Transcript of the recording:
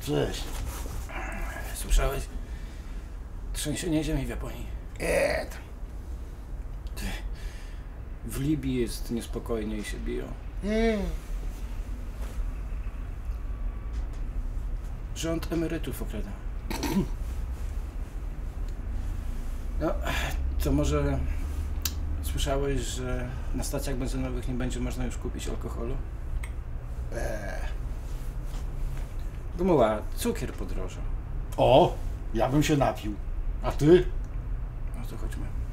Cześć. Słyszałeś? Trzęsienie ziemi w Japonii. Ty, w Libii jest niespokojnie i się biją. Rząd emerytów okrada. No, to może słyszałeś, że na stacjach benzynowych nie będzie można już kupić alkoholu? Gumuła, cukier podrożał. O, ja bym się napił. A ty? No to chodźmy.